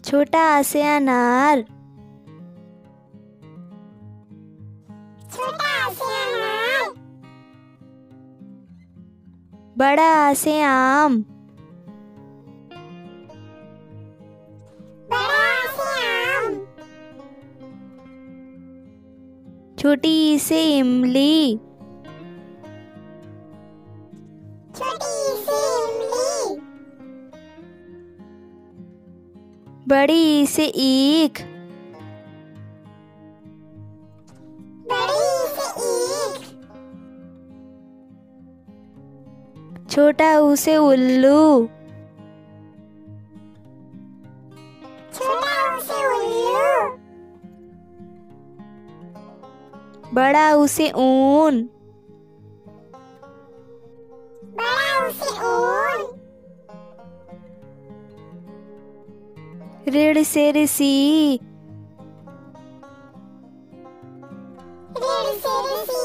छोटा आ से अनार। छोटा आ से अनार। बड़ा आ से आम। बड़ा आ से आम। छोटी ई से इमली। छोटी ई से इमली। बड़ी ई से ईख। बड़ी ई से ईख। छोटा ऊ से उल्लू। छोटा ऊ से उल्लू। बड़ा ऊ से ऊन। बड़ा ऊ से ऊन। ऋण से ऋषि। ऋण से ऋषि।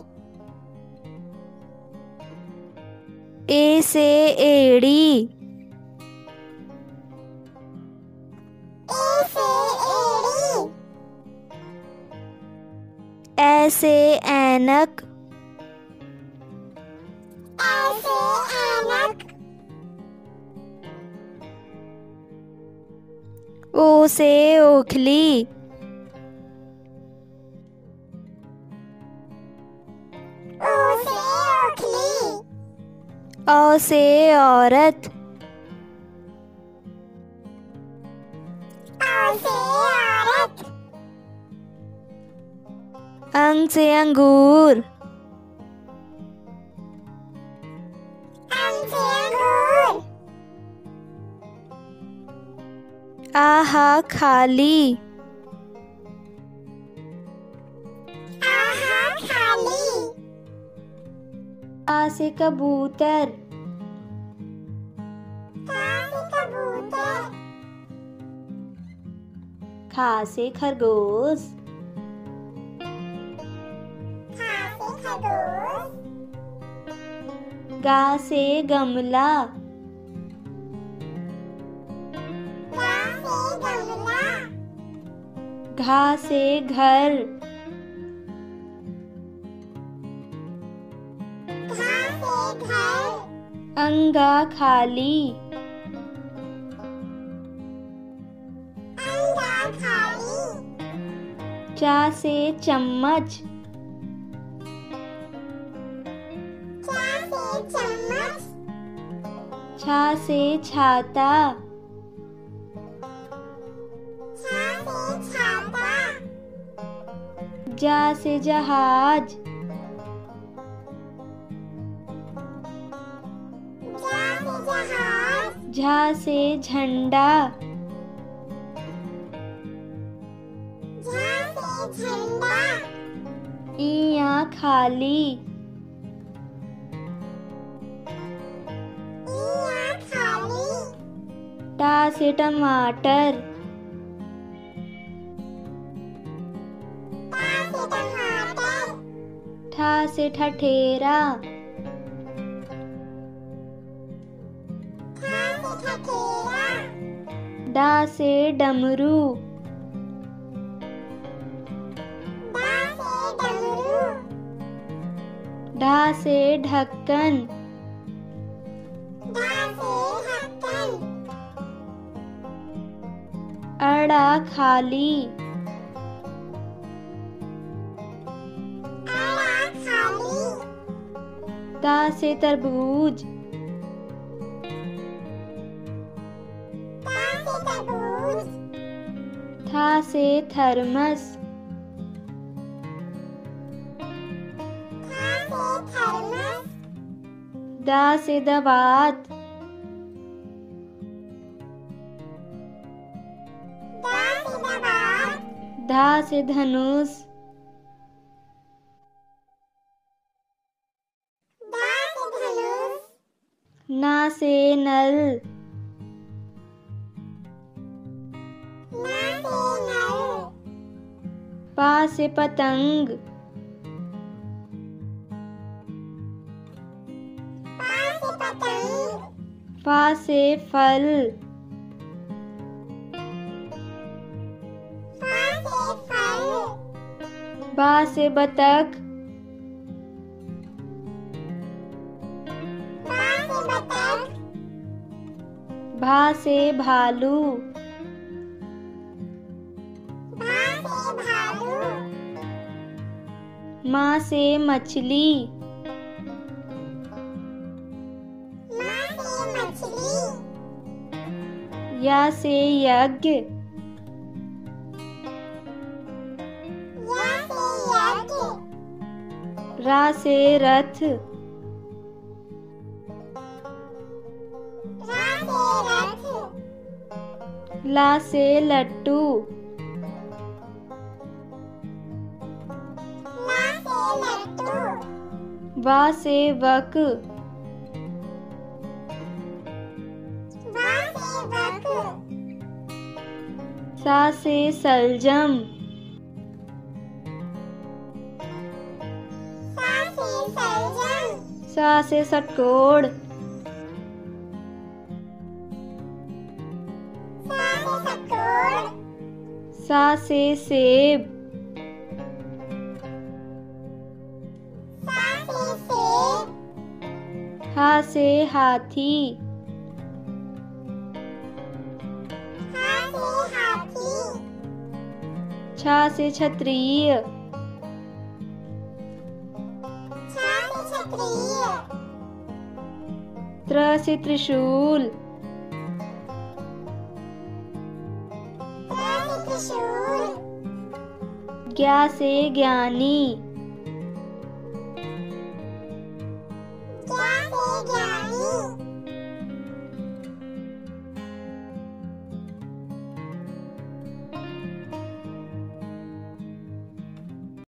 ए से एड़ी। ए से एड़ी। ए से ऐनक। ए से ऐनक। ओ से ओखली। ओ से ओखली। औ से औरत। औ से औरत। अंग से अंगूर। अंग से अंगूर। आहा खाली। आहा खाली। आ से कबूतर। का से कबूतर। खा से खरगोश। खा से खरगोश। गा से गमला। गा से गमला। घा से घर। घा से घर। अंगा खाली। अंगा खाली। चा से चम्मच। चा से चम्मच। छा से छाता। छा से छाता। जा से जहाज। जा से जहाज। झा से झंडा। झा से झंडा। इया खाली। इया खाली। टा से टमाटर। टा से टमाटर। ठा से ठठेरा। ठा से ठठेरा। डा से डमरू। डा से डमरू। ढा से ढक्कन। ढा से ढक्कन। अड़ा खाली। अड़ा खाली। ता से तरबूज। ता से तरबूज। था से थर्मस। था से थर्मस। दा से दवात। दा से दवात। धा से धनुष। दा से धनुष। ना से नल। ना से नल। पा से पतंग। पा से पतंग। फा से फल। बा से बतख, बा से बतख, भा से भालू, भा से भालू, माँ से मछली, माँ से मछली, या से यज्ञ, या से यज्ञ, रा से रथ, रा से रथ, ला से लट्टू, ला से लट्टू, वा से वक, वा से वक, सा से सलजम, सा से सलजम, सा से षटकोण, सा से षटकोण, सा से सेब, सा से सेब, हा से हाथी, हा से हाथी, छा से क्षत्रिय, छा से क्षत्रिय, त्र से त्रिशूल, त्र से त्रिशूल, ज्ञा से ज्ञानी,